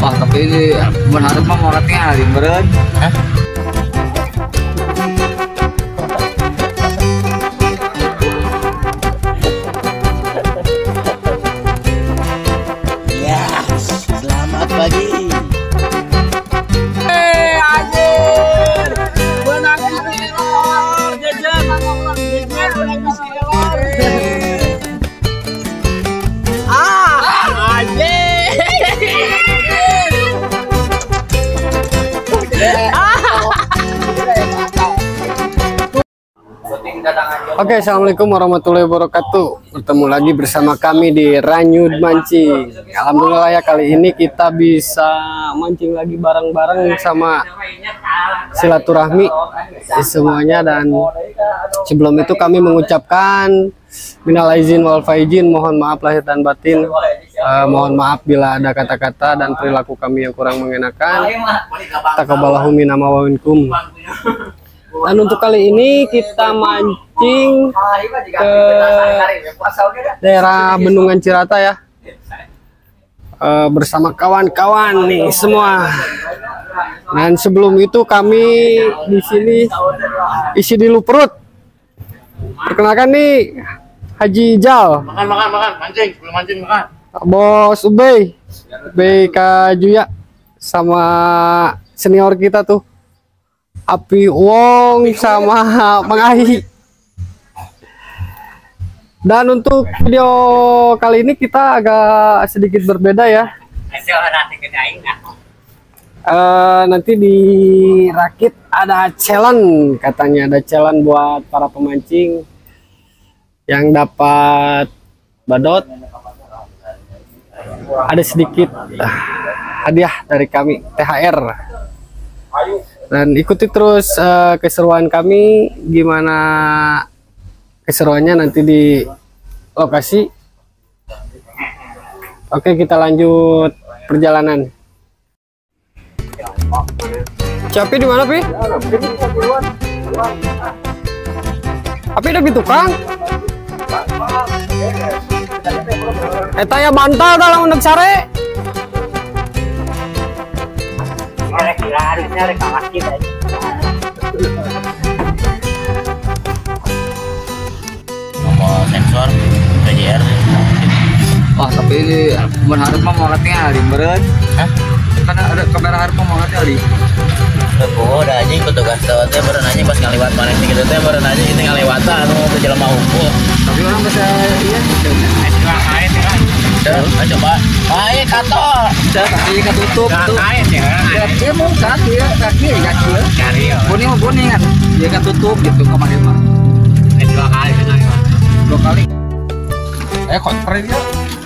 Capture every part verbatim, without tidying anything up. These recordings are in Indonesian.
Wah, tapi ini berharap mah mau hari beren. Hah? Ya, selamat pagi. Eh, anjir. Benang istilah, jajan, jajan, benang istilah. Ah, anjir. Oke, assalamualaikum warahmatullahi wabarakatuh. Bertemu lagi bersama kami di Ranyud Mancing. Alhamdulillah ya, kali ini kita bisa mancing lagi bareng-bareng sama silaturahmi semuanya. Dan sebelum itu kami mengucapkan minal aizin wal faizin, mohon maaf lahir dan batin. Uh, mohon maaf bila ada kata-kata dan perilaku kami yang kurang mengenakan. Taqabbalallahu minna wa minkum. Dan untuk kali ini kita mancing ke daerah Bendungan Cirata ya, e, bersama kawan-kawan nih semua. Dan sebelum itu kami di sini isi dulu perut. Perkenalkan nih Haji Jal. Makan, makan, makan, mancing, belum mancing makan. Bos Ubey, Ubey Kajuya, sama senior kita tuh Api Wong sama Mang Ahi. Dan untuk video kali ini kita agak sedikit berbeda ya. Uh, nanti di Rakit ada challenge, katanya ada challenge buat para pemancing yang dapat badot. Ada sedikit uh, hadiah dari kami, T H R. Dan ikuti terus uh, keseruan kami, gimana keseruannya nanti di lokasi. Oke, kita lanjut perjalanan. Capi di mana, Pi? Api udah tukang. Eta ya bantal dalam undang sare. Kira-kira harusnya rekaman kita. Nomor sensor P J R. Wah, tapi ini berharap mah mau hari beren. Hah? Karena ada kamera harap mau hari. Oh, udah anjing petugas teh beren anjing pas ngaliwat mana sih gitu teh beren anjing ini ngaliwatan anu ke jelema hukum. Tapi orang bisa iya gitu. Kait kan. Nah, coba. Ayo kato. Kaki ketutup tuh. Kait ya. Dia mau kaki ya, kaki ya kaki. Cari ya. Kuning mah kuning kan. Dia ketutup gitu kemarin mah. Dua kali kan. Dua kali. Eh, kontra dia.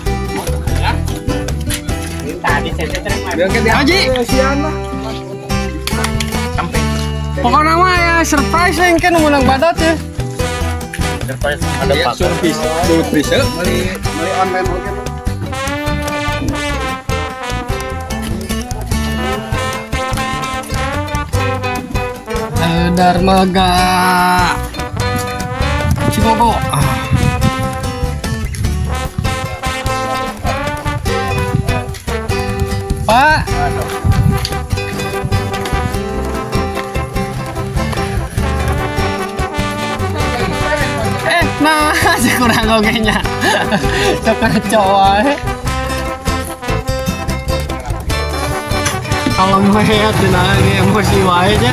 Tadi saya terima. Haji, Sampai. pokoknya mah ya surprise yang kan menang badot ya. Surprise ada Dia pak. surprise, surprise. Beli beli online oke. Darmaga Cibogo. Pak, eh nah kurang ogenya coklat cowok. Kalau mau lihat ini emosi wae aja.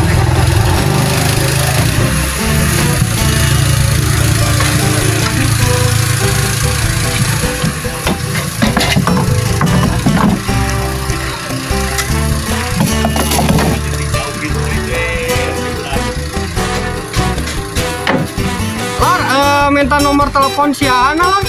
Minta nomor telepon si Ana lah.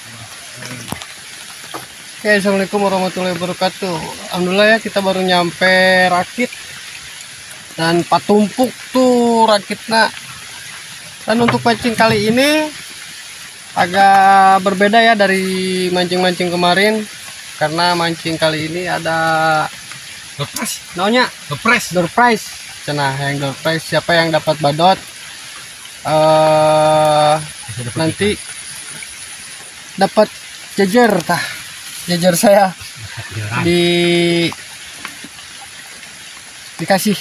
Oke, assalamualaikum warahmatullahi wabarakatuh. Alhamdulillah ya, kita baru nyampe rakit dan patumpuk tuh rakitnya. Dan untuk mancing kali ini agak berbeda ya dari mancing-mancing kemarin, karena mancing kali ini ada Ngepres. namanya Ngepres. door prize. Cenah yang door prize, siapa yang dapat badot eh nanti dapat jajar tah jajar saya di dikasih.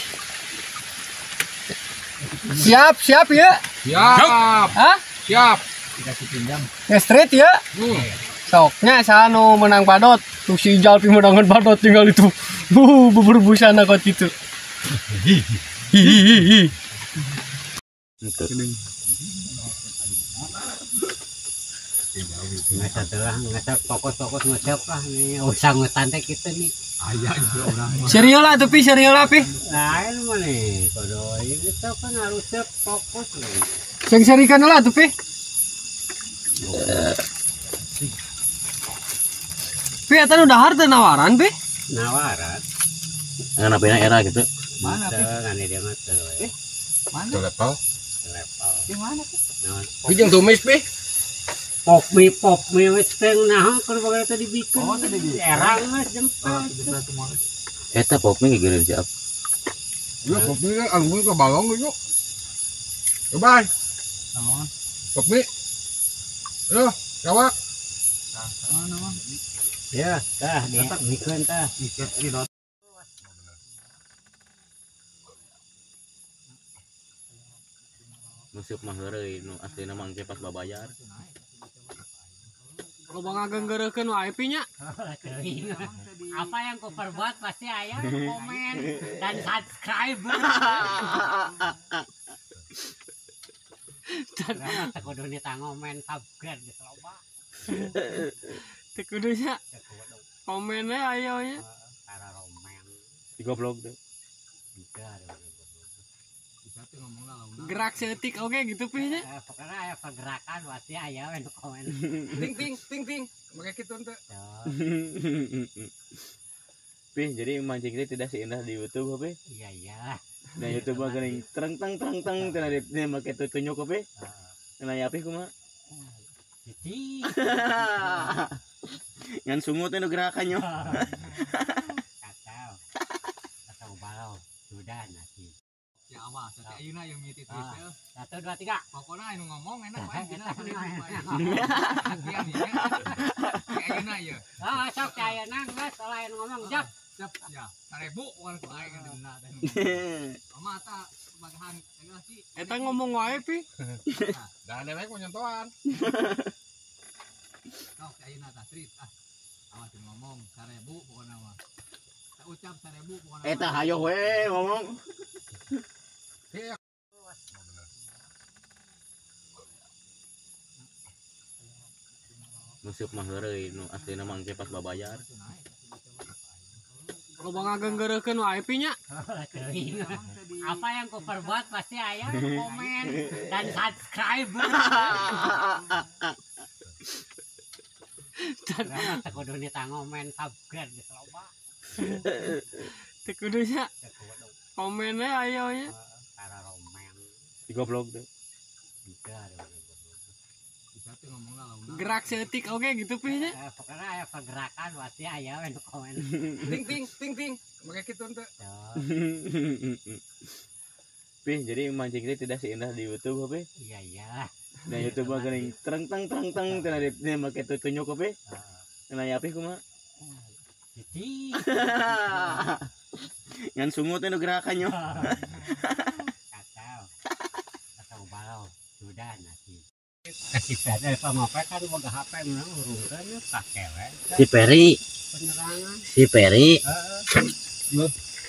Siap siap ya. Siap. Hah? Siap. Nge-street ya. Hmm. Soknya saya nu menang badot. Tuh si Jalpi menangan badot tinggal itu. Uh, bubur busana kot itu. Hihihi. Nggak telah nggak fokus-fokus ngecap lah nih usah ngetantek kita nih. Ayah juga orang. Serius lah tuh pi, serius lah pi. Lain mana nih kalau ini tuh kan harus fokus nih. Sing serikan lah tuh pi. Pi eta nu dahar teu nawaran pi. Nawaran Ngan apa era gitu. mana tuh kan dia mah tuh eh Tuh level. level Di mana pi? Bijeng tumis pi. pop mie pop mie wis teng nah keur bagara tadi bikin oh tadi erang mas jempol Eta popnya kayak gini siap. Iya, kopi kan anggur ke balong gitu. Coba. naon Kopi. Yo, kawak. ya tah dia bikin tah Musik mah heureuy nu aslina mangke pas babayar. Kalau bang ageng geureukeun wae pi nya. apa yang kau perbuat pasti ayah komen dan subscribe dan tak kudu ngomen subscribe di loba Teu kudunya komennya ayo nya. cara romen Digoblok tuh. bisa ada Gerak seetik oke gitu pi nya. Eh, pokoknya ayah pergerakan pasti ayah yang komen Ting ting ting ting. Make kitu teh. Pih, jadi mancing ini tidak seindah di YouTube, Pih. iya iya Nah, YouTube mah geuning tereng teng tereng teng cenah di dia make tunjuk Pih. Cenah Pih kumaha? jadi Ngan sungut teh nu gerakannya. kacau kacau balau sudah nasi Ya awas, tapi ayeuna yang miti Ah. teh. satu dua tiga Pokona anu ngomong enak Nah, bae kita enak, kudu enak, bae. enak. Bagian ya. Ayeuna ya. ah sok kaya nanggas selain ngomong jak Siap ya. seribu wan ku aing dina teh. Mama ta sebagahan enggak sih. Eta ngomong wae pi. Dan dewek nyontohan. Sok ayeuna tah trit ah. Awas ngomong seribu pokona mah. Tak ucap seribu pokona. Eta hayo we ngomong. Musik mah heureuy nu aslina mangke pas babayar. Kalau bang ageng geureukeun wae pi nya. apa yang kau perbuat pasti ayah komen dan subscribe dan tak kudu ngomen subscribe di loba Teu kudunya komennya ayo nya. cara romen Digoblok tuh. bisa ada Gerak seetik oke gitu pi nya. Eh, pokoknya ayah pergerakan pasti ayah yang komen Ting ting ting ting. Make kitu teh. Pih, jadi mancing ini tidak seindah di YouTube, Pih. iya iya Nah, YouTube mah geuning tereng teng tereng teng cenah di dia make tunjuk Pih. Cenah Pih kumaha? jadi Ngan sungut teh nu gerakannya. kacau kacau balau sudah nasi kasih ada pamapa kan boga H P menang urungkeun pakai we Si Peri, penerangan si Peri. heeh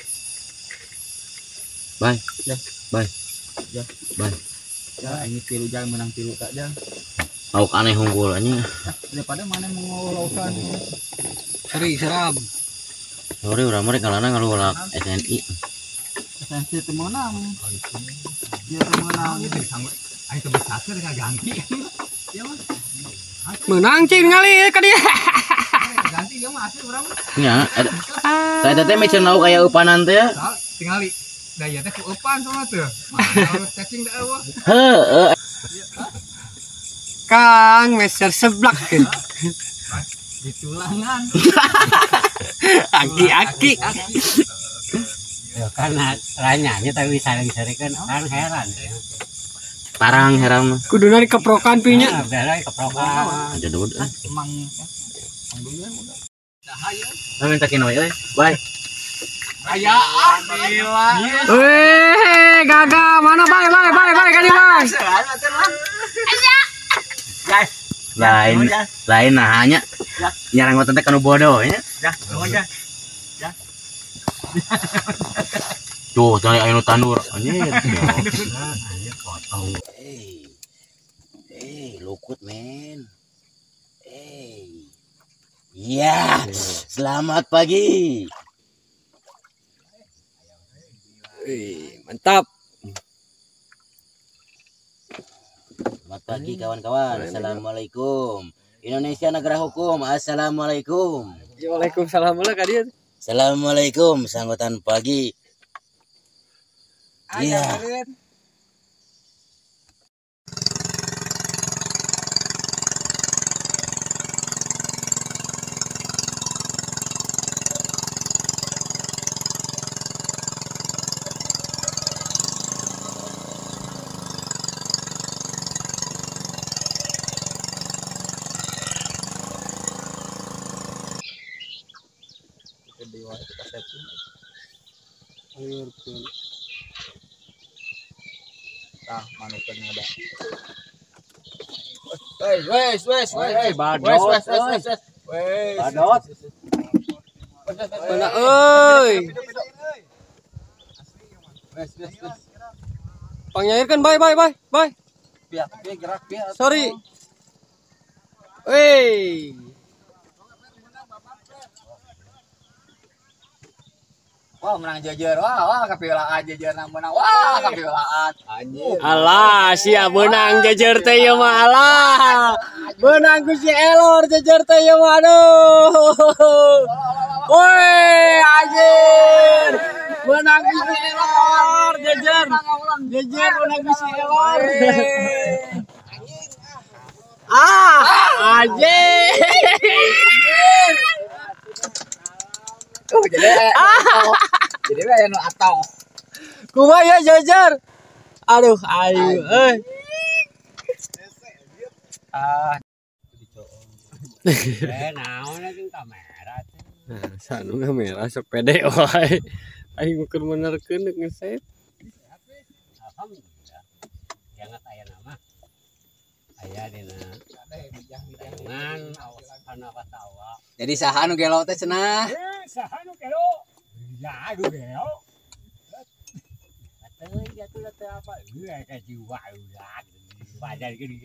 Bye. Ya. Bye. Ya. Bye. Ya ini tilu jangan menang tilu tak jang. Lauk aneh hungkulannya. Daripada mana mau lautan. Seri seram. Sore urang mah rek ngalana ngalulak S N I. Saya temenam. Dia temenam itu disanggut. Ayo coba satu dengan ganti. Ya mas. Menang cing kali ka dia. Ganti ya mah asli urang. Nya, eta saya teh mecen lauk aya eupanan teh. Tingali daya teh ku eupan soalna teh. Mah cacing da eueuh. Heueuh. Kang meser seblak ke. Di tulangan. Aki-aki. Ya karena ranyanya tapi saling serikeun kan heran ya. Parang heran. Kuduna dikeprokan pinya. Nah, udah keprokan. Jadud. Emang emang dulu udah. Dahaya. Nah, minta kino we. Bye. Aya gila. Weh, gagal. Mana balik balik balik balik kali Bang. Lain lain nah hanya nyarang teh kanu bodoh nya. Tuh, cari anu tandur. Anjir. Anjir potong. Hey. Hey, lukut men. Hey. Iya, selamat pagi. Wih, mantap. Selamat pagi kawan-kawan. Assalamualaikum. Indonesia negara hukum. Assalamualaikum. Waalaikumsalam lah ka dia. Assalamualaikum, sanggutan pagi. Iya. Tah manukeun ada. Wes wes wes wes. badot, Wes wes wes wes. Wes. Badot. Mana euy. Wes wes wes. Panyairkan bye bye bye bye. Biar biar gerak biar. Sorry. Wey. Wah menang jajar. Wah wah kapilaan jajar nang menang. Wah kapilaan. Anjir. Alah, sia menang jajar teh ya mah alah. Menang ku si Elor jajar teh ya mah aduh. Woi, anjir. Menang ku si Elor jajar. Jajar menang ku si Elor. Ah, anjir. Oh, jadi ah. Jadi aya nu atau. Kumaha ya jajar. Aduh, ayo euy. Ah. Eh, naon lagi kamera teh. Nah, sanu kamera sok pede wae. Aing keur benerkeun deuk ngeset. Alhamdulillah. Jangan aya nama. Aya dina. Dengan kana katawa. Jadi saha nu gelo teh cenah? Eh, saha nu gelo? Ya, aduh gelo. Atuh ya tuh teh apa? Ieu ka jiwa ulah. Bajar geuning.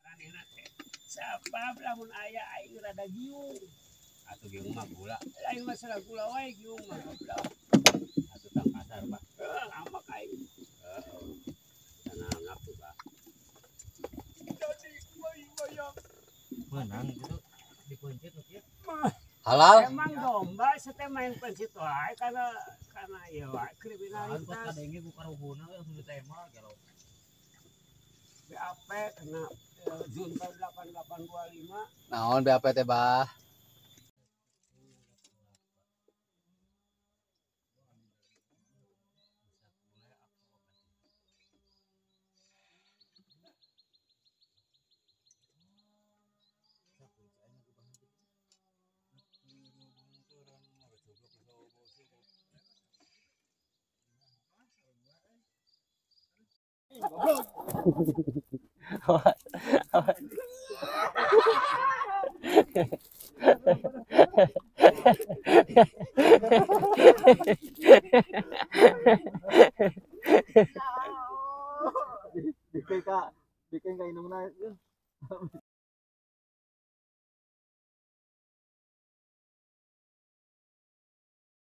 Sabab lamun aya aing rada giung. Atuh giung mah gula. Lain masalah gula wae giung mah. Atuh tang pasar bah. Eh, amak aing. Heeh. Tanah nafsu bah. Jadi bayang. Menang gitu dipencet kieu. Halal. Emang domba seteh main pencit wae karena karena ieu wae kriminalitas. Kadenge buka ruhuna langsung ditembak kalau. B A P kena junta delapan delapan dua lima. Naon B A P teh bah?